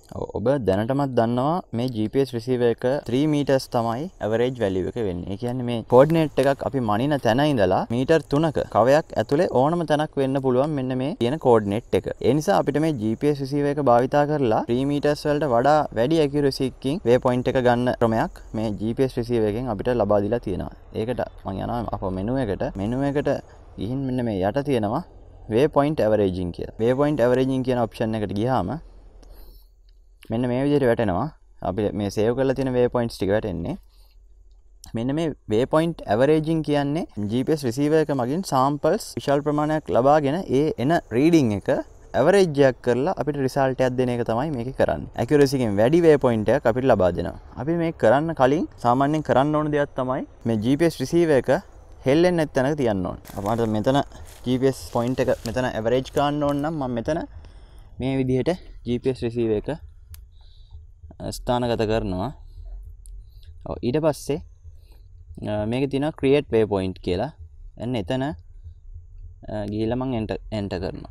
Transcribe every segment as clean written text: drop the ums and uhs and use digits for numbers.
ඔබ දැනටමත් දන්නවා මේ GPS receiver එක 3 meters තමයි average value එක වෙන්නේ. ඒ කියන්නේ මේ coordinate එකක් අපි මනින තැන ඉඳලා මීටර් 3ක කවයක් ඇතුලේ ඕනම තැනක් වෙන්න පුළුවන් මෙන්න මේ කියන coordinate එක. ඒ නිසා අපිට මේ GPS receiver එක භාවිතා කරලා 3 meters වලට වඩා වැඩි accuracy එකකින් waypoint එක ගන්න ක්‍රමයක් මේ GPS receiver එකෙන් අපිට ලබා දීලා තියෙනවා. ඒකට මම යනවා අපෝ menu එකට ගිහින් මෙන්න මේ යට තියෙනවා waypoint averaging කියලා. waypoint averaging කියන option එකට ගියාම මෙන්න මේ විදිහට වැටෙනවා. අපි මේ සේව් කරලා තියෙන waypoints ටික වැටෙන්නේ. මෙන්න මේ waypoint averaging කියන්නේ GPS receiver එක මගින් samples විශාල ප්‍රමාණයක් ලබාගෙන ඒ එන reading එක average එකක් කරලා අපිට result එකක් දෙන එක තමයි මේකේ කරන්නේ. accuracy එකෙන් වැඩි waypoint එකක් අපිට ලබා දෙනවා. අපි මේක කරන්න කලින් සාමාන්‍යයෙන් කරන්න ඕන දෙයක් තමයි මේ GPS receiver එක හෙල්ලෙන්නේ නැති තැනක තියන්න ඕන. අපිට මෙතන GPS point එක මෙතන average ගන්න ඕන නම් මම මෙතන මේ විදිහට GPS receiver එක ස්ථානගත කරනවා. ඊට පස්සේ මේකේ තියෙනවා create waypoint කියලා. එන්න එතන ගිහිල්ලා මම enter කරනවා.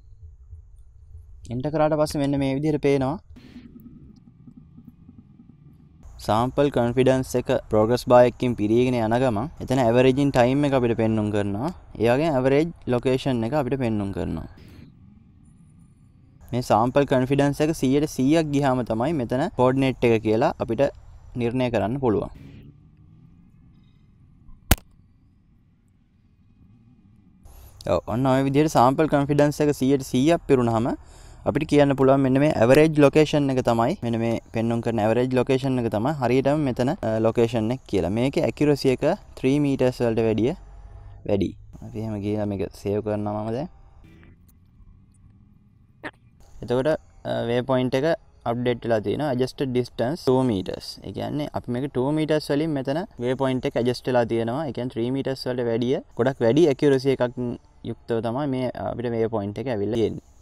enter කරාට පස්සේ මෙන්න මේ විදිහට පේනවා. sample confidence එක progress bar එකකින් පිරීගෙන යන ගමන් එතන averaging time එක අපිට පෙන්වුම් කරනවා. ඒ වගේම average location එක අපිට පෙන්වුම් කරනවා. මේ sample confidence එක 100%ක් ගියාම තමයි මෙතන coordinate එක කියලා අපිට නිර්ණය කරන්න පුළුවන්. ඔන්න ඔය විදිහට sample confidence එක 100%ක් පිරුණාම අපිට කියන්න පුළුවන් මෙන්න මේ average location එක තමයි මෙන්න මේ පෙන්වුම් කරන average location එක තමයි හරියටම මෙතන location එක කියලා. මේකේ accuracy එක 3 meters වලට වැඩි. අපි එහෙම ගිහලා මේක save කරනවා මම දැන්. එතකොට waypoint එක update වෙලා තියෙනවා. adjusted distance 2 meters. ඒ කියන්නේ අපි මේක 2 meters වලින් මෙතන waypoint එක adjust වෙලා තියෙනවා. ඒ කියන්නේ 3 meters වලට වැඩිය ගොඩක් වැඩි accuracy එකක් යුක්තව තමයි මේ අපිට waypoint එක ඇවිල්ලා තියෙන්නේ.